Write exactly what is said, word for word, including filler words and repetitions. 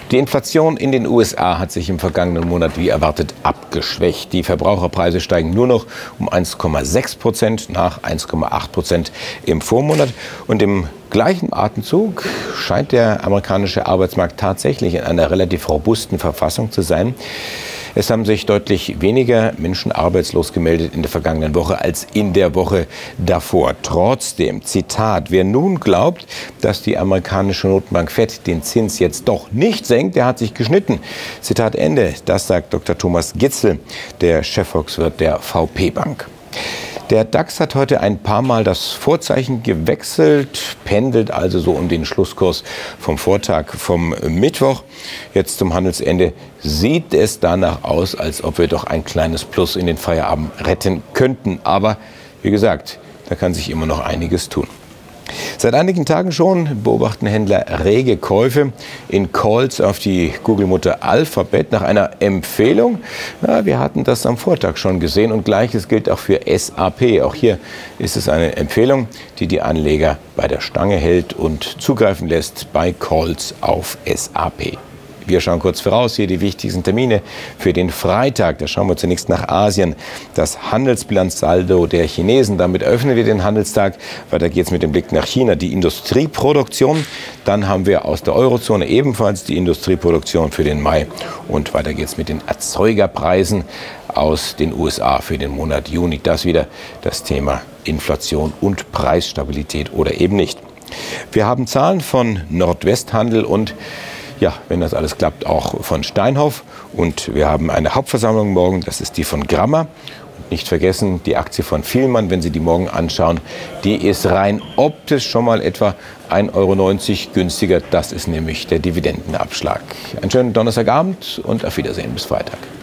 Die Inflation in den U S A hat sich im vergangenen Monat wie erwartet abgeschwächt. Die Verbraucherpreise steigen nur noch um eins Komma sechs Prozent nach eins Komma acht Prozent im Vormonat. Und im gleichen Atemzug scheint der amerikanische Arbeitsmarkt tatsächlich in einer relativ robusten Verfassung zu sein. Es haben sich deutlich weniger Menschen arbeitslos gemeldet in der vergangenen Woche als in der Woche davor. Trotzdem, Zitat, wer nun glaubt, dass die amerikanische Notenbank Fed den Zins jetzt doch nicht senkt, der hat sich geschnitten. Zitat Ende, das sagt Doktor Thomas Gitzel, der Chefvolkswirt der V P Bank. Der DAX hat heute ein paar Mal das Vorzeichen gewechselt, pendelt also so um den Schlusskurs vom Vortag vom Mittwoch. Jetzt zum Handelsende sieht es danach aus, als ob wir doch ein kleines Plus in den Feierabend retten könnten. Aber wie gesagt, da kann sich immer noch einiges tun. Seit einigen Tagen schon beobachten Händler rege Käufe in Calls auf die Google-Mutter Alphabet nach einer Empfehlung. Na, wir hatten das am Vortag schon gesehen und Gleiches gilt auch für S A P. Auch hier ist es eine Empfehlung, die die Anleger bei der Stange hält und zugreifen lässt bei Calls auf S A P. Wir schauen kurz voraus, hier die wichtigsten Termine für den Freitag. Da schauen wir zunächst nach Asien. Das Handelsbilanzsaldo der Chinesen. Damit öffnen wir den Handelstag. Weiter geht es mit dem Blick nach China. Die Industrieproduktion. Dann haben wir aus der Eurozone ebenfalls die Industrieproduktion für den Mai. Und weiter geht es mit den Erzeugerpreisen aus den U S A für den Monat Juni. Das wieder das Thema Inflation und Preisstabilität oder eben nicht. Wir haben Zahlen von Nordwesthandel und ja, wenn das alles klappt, auch von Steinhoff. Und wir haben eine Hauptversammlung morgen, das ist die von Grammer. Und nicht vergessen, die Aktie von Vielmann, wenn Sie die morgen anschauen, die ist rein optisch schon mal etwa ein Euro neunzig günstiger. Das ist nämlich der Dividendenabschlag. Einen schönen Donnerstagabend und auf Wiedersehen bis Freitag.